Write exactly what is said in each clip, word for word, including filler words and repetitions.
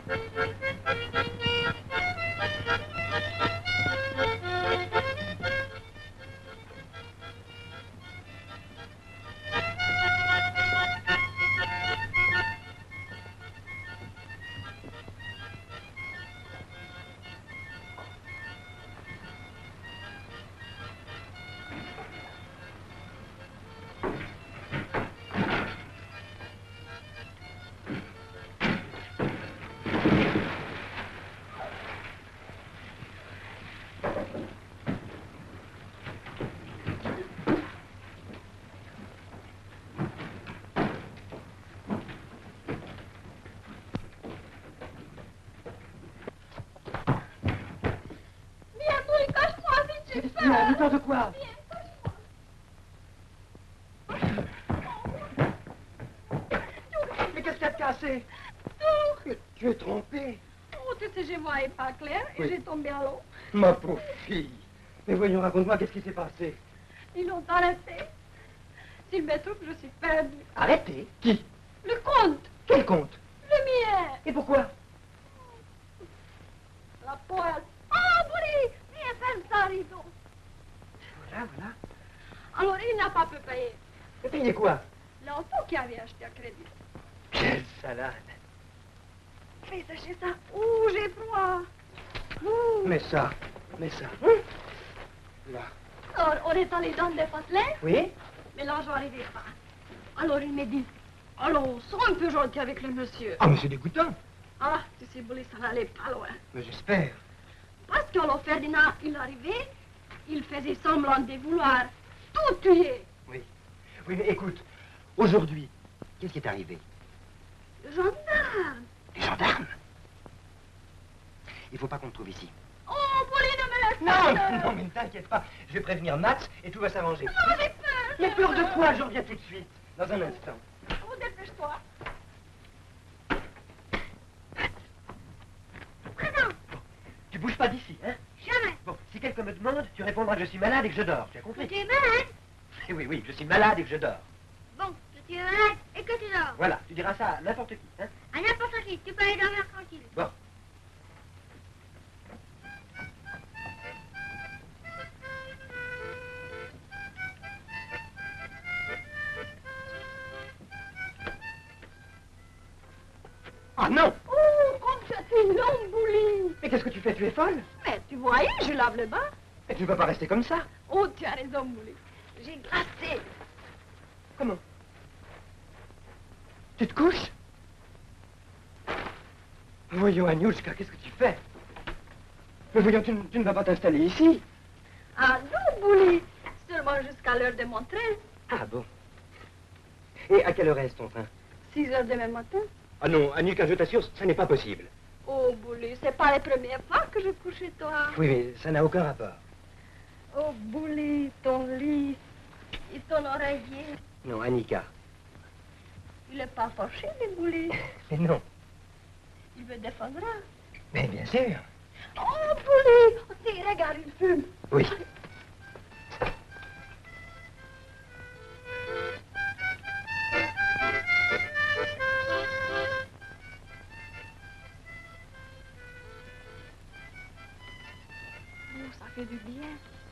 De quoi? Mais qu'est-ce qu'il y a de cassé? Tout. Tu es trompée. Oh, tu sais, je voyais pas clair et Oui. j'ai tombé à l'eau. Ma pauvre fille. Mais voyons, raconte-moi, qu'est-ce qui s'est passé? Ils l'ont arrêté. S'il me trouve, je suis perdue. Arrêté? Qui? Le comte. Quel compte? Le mien. Et pourquoi? La poêle. Oh, Bouli, viens faire ça, rideau. Voilà, voilà. Alors, il n'a pas pu payer. Et payer quoi? L'auto qui avait acheté à crédit. Quelle salade. Fais sécher ça. Ouh, j'ai froid. Ouh. Mets ça, mets ça. Là. Alors, on est allé dans les patelins, Oui? mais l'argent n'arrivait pas. Alors, il m'a dit, allons, sois un peu gentil avec le monsieur. Ah, mais c'est dégoûtant. Ah, tu sais, Bouli, ça n'allait pas loin. Mais j'espère. Parce que alors Ferdinand, il arrivait, il faisait semblant de vouloir tout tuer. Oui. Oui, mais écoute, aujourd'hui, qu'est-ce qui est arrivé? Le gendarme. Les gendarmes? Il faut pas qu'on te trouve ici. Oh, Bouli, ne me laisse Non, pas. non, mais ne t'inquiète pas. Je vais prévenir Mats et tout va s'arranger. Non, j'ai peur. Mais peur de quoi? J'en reviens tout de suite. Dans un instant. Oh, dépêche-toi. Présent. Tu bouges pas d'ici, hein? Jamais. Bon, si quelqu'un me demande, tu répondras que je suis malade et que je dors. Tu as compris? Tu es malade? Eh oui, oui, je suis malade et que je dors. Bon, tu es malade et que tu dors. Voilà, tu diras ça à n'importe qui, hein? À n'importe qui, tu peux aller dormir tranquille. Bon. Ah non! Oh, comme ça c'est long, Bouli. Mais qu'est-ce que tu fais? Tu es folle? Mais tu voyais, je lave le bain. Mais tu ne peux pas rester comme ça. Oh, tu as raison, Bouli. J'ai glacé. Comment? Tu te couches? Voyons, Agnieszka, qu'est-ce que tu fais? Mais voyons, tu, ne- tu ne vas pas t'installer ici. Ah non, Bouli. Seulement jusqu'à l'heure de mon train. Ah bon. Et à quelle heure est ton train? Six heures demain matin. Ah non, Agnieszka, je t'assure, ça n'est pas possible. Oh, Bouli, c'est pas la première fois que je couche chez toi. Oui, mais ça n'a aucun rapport. Oh, Bouli, ton lit et ton oreiller. Non, Annika. Il n'est pas fâché, le Bouli. Mais non. Il me défendra. Mais bien sûr. Oh, Bouli, oh, tiens, regarde, il fume. Oui. Oh, ça fait du bien.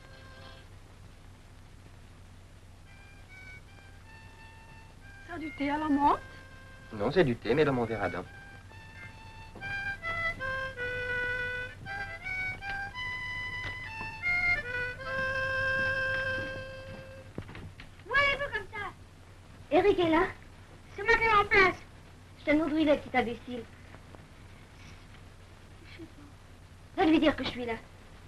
Ça a du thé à la menthe? Non, c'est du thé, mais dans mon verre à dents. Ouais, comme ça. Eric est là. C'est moi qui est en place. C'est un ouvrier qui t'imbécile. Je sais pas. Va lui dire que je suis là.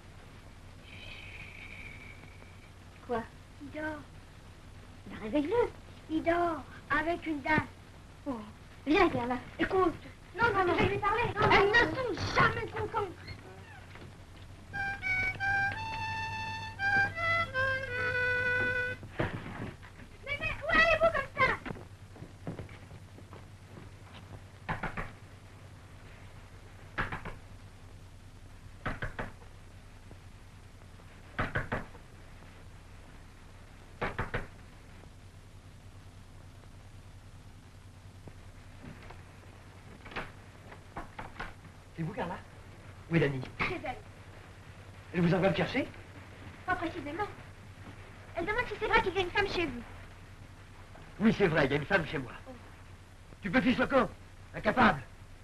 Quoi? Il dort. Ben, réveille-le. Il dort avec une dame. Oh. Viens, viens là. Écoute. Non, non, non. Je vais lui parler. Non, elle ne sont jamais contente. Mais, mais, où allez-vous comme ça? C'est vous, Carla? Où est Dani? Très belle. Elle vous envoie me chercher? Pas précisément. Elle demande si c'est vrai qu'il y a une femme chez vous. Oui, c'est vrai, il y a une femme chez moi. Oh. Tu peux fiche le camp? Incapable.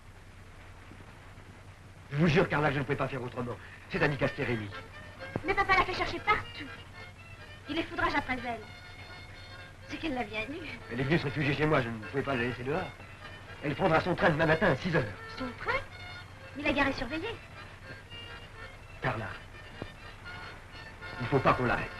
Je vous jure, Carla, je ne pouvais pas faire autrement. C'est Dani Castelli. Mais papa l'a fait chercher partout. Il les foudrage après elle. C'est qu'elle l'a bien eue. Elle est venue se réfugier chez moi, je ne pouvais pas la laisser dehors. Elle prendra son train demain matin à six heures. Son train? Mais la gare est surveillée. Carla, il ne faut pas qu'on l'arrête.